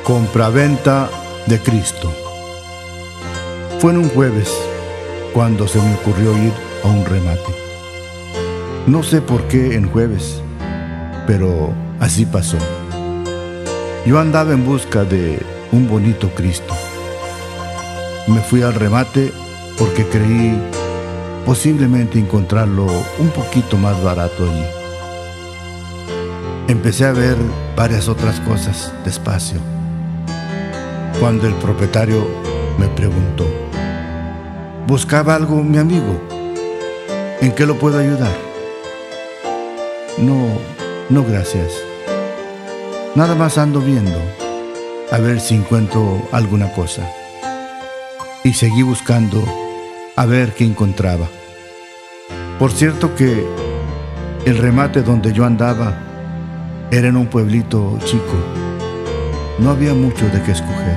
Compraventa de Cristo. Fue en un jueves cuando se me ocurrió ir a un remate. No sé por qué en jueves, pero así pasó. Yo andaba en busca de un bonito Cristo. Me fui al remate porque creí posiblemente encontrarlo un poquito más barato allí. Empecé a ver varias otras cosas despacio, cuando el propietario me preguntó: ¿buscaba algo mi amigo? ¿En qué lo puedo ayudar? No, gracias. Nada más ando viendo a ver si encuentro alguna cosa. Y seguí buscando a ver qué encontraba. Por cierto que el remate donde yo andaba era en un pueblito chico. No había mucho de qué escoger.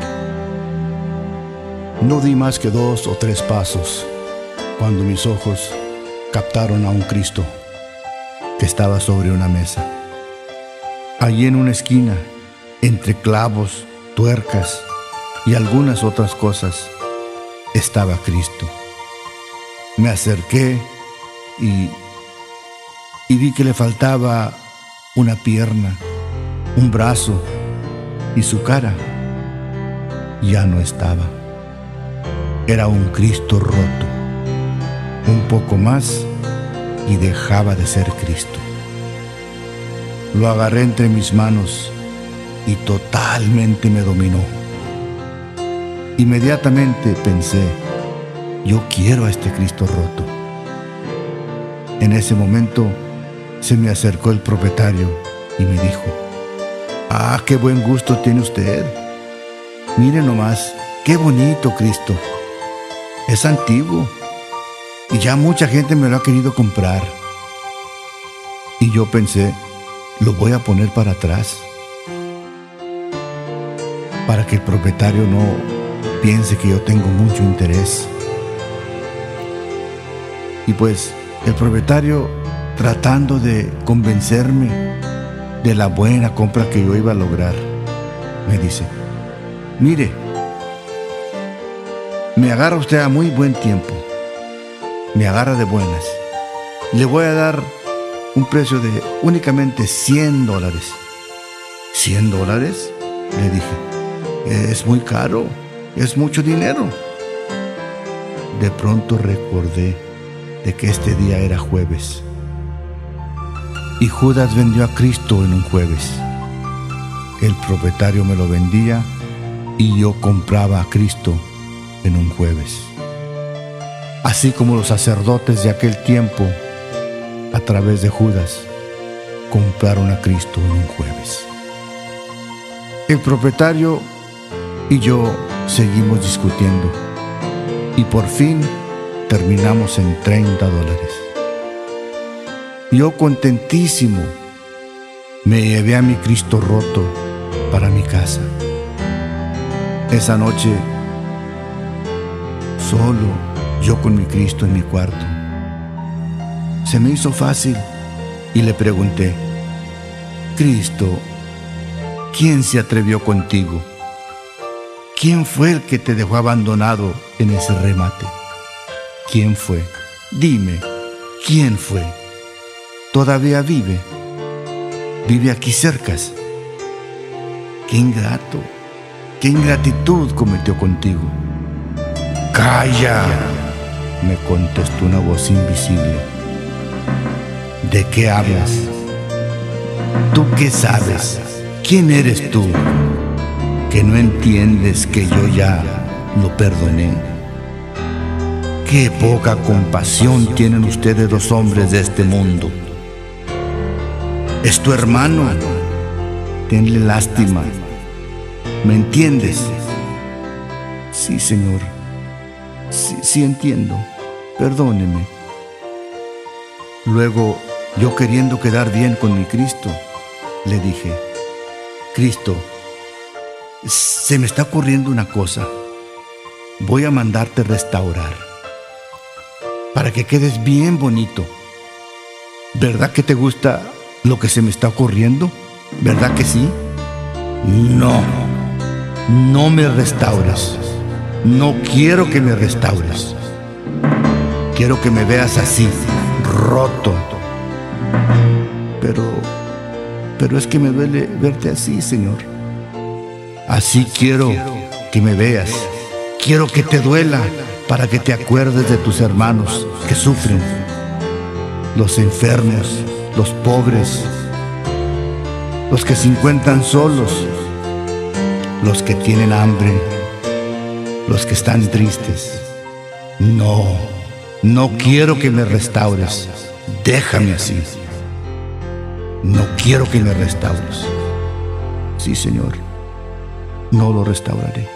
No di más que 2 o 3 pasos cuando mis ojos captaron a un Cristo que estaba sobre una mesa. Allí en una esquina, entre clavos, tuercas y algunas otras cosas, estaba Cristo. Me acerqué y vi que le faltaba una pierna, un brazo, y su cara ya no estaba. Era un Cristo roto. Un poco más y dejaba de ser Cristo. Lo agarré entre mis manos y totalmente me dominó. Inmediatamente pensé: yo quiero a este Cristo roto. En ese momento se me acercó el propietario y me dijo: ¡ah, qué buen gusto tiene usted! Mire nomás, qué bonito Cristo. Es antiguo y ya mucha gente me lo ha querido comprar. Y yo pensé: lo voy a poner para atrás, para que el propietario no piense que yo tengo mucho interés. Y pues el propietario, tratando de convencerme de la buena compra que yo iba a lograr, me dice: mire, me agarra usted a muy buen tiempo, me agarra de buenas. Le voy a dar un precio de únicamente $100. ¿$100? Le dije: es muy caro, es mucho dinero. De pronto recordé de que este día era jueves y Judas vendió a Cristo en un jueves. El propietario me lo vendía y yo compraba a Cristo en un jueves. Así como los sacerdotes de aquel tiempo, a través de Judas, compraron a Cristo en un jueves. El propietario y yo seguimos discutiendo y por fin terminamos en $30. Yo, contentísimo, me llevé a mi Cristo roto para mi casa. Esa noche, solo yo con mi Cristo en mi cuarto, se me hizo fácil y le pregunté: Cristo, ¿quién se atrevió contigo? ¿Quién fue el que te dejó abandonado en ese remate? ¿Quién fue? Dime, ¿quién fue? ¿Todavía vive? ¿Vive aquí cercas? ¡Qué ingrato! ¡Qué ingratitud cometió contigo! ¡Calla!, me contestó una voz invisible. ¿De qué hablas? ¿Tú qué sabes? ¿Quién eres tú? ¿Que no entiendes que yo ya lo perdoné? ¡Qué poca compasión tienen ustedes los hombres de este mundo! Es tu hermano. Tenle lástima. ¿Me entiendes? Sí, Señor. Sí entiendo. Perdóneme. Luego, yo, queriendo quedar bien con mi Cristo, le dije: Cristo, se me está ocurriendo una cosa. Voy a mandarte restaurar para que quedes bien bonito. ¿Verdad que te gusta lo que se me está ocurriendo? ¿Verdad que sí? No, no me restaures. No quiero que me restaures. Quiero que me veas así, roto. Pero es que me duele verte así, Señor. Así quiero que me veas. Quiero que te duela para que te acuerdes de tus hermanos que sufren, los enfermos, los pobres, los que se encuentran solos, los que tienen hambre, los que están tristes. No quiero que me restaures. Déjame así. No quiero que me restaures. Sí, Señor, no lo restauraré.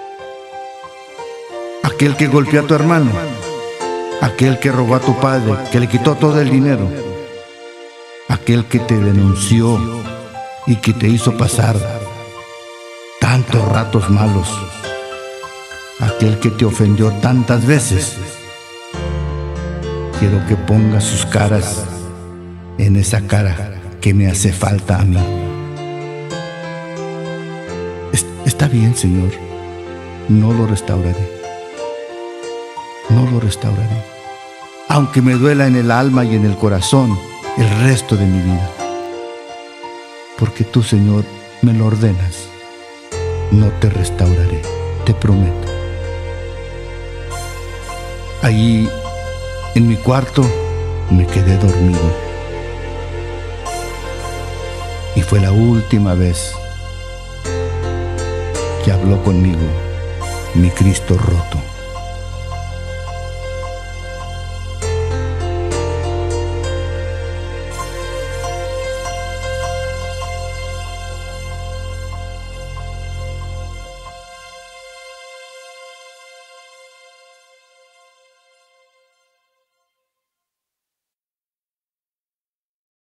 Aquel que golpeó a tu hermano, aquel que robó a tu padre, que le quitó todo el dinero, aquel que te denunció y que te hizo pasar tantos ratos malos, aquel que te ofendió tantas veces, quiero que pongas sus caras en esa cara que me hace falta a mí. Está bien, Señor, no lo restauraré. No lo restauraré, aunque me duela en el alma y en el corazón el resto de mi vida. Porque tú, Señor, me lo ordenas. No te restauraré, te prometo. Allí, en mi cuarto, me quedé dormido. Y fue la última vez que habló conmigo mi Cristo roto.